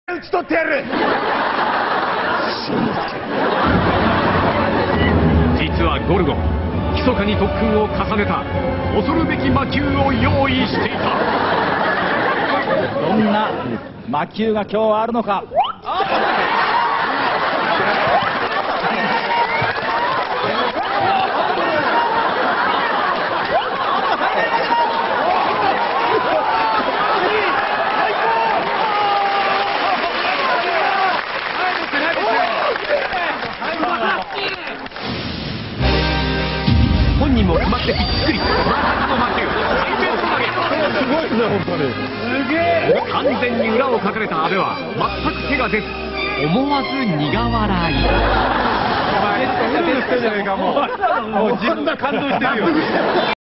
打ち取ってやる。 実はゴルゴ、密かに特訓を重ねた恐るべき魔球を用意していた。 どんな魔球が今日はあるのか。 本人も決まってびっくり。まさかの魔球、ハイベルト投げ。 すごいね、本当に。すげえ。 完全に裏をかかれた阿部は全く手が出ず、思わず苦笑い。 お前、言ってんじゃねえか、もう。もう自分が感動してるよ。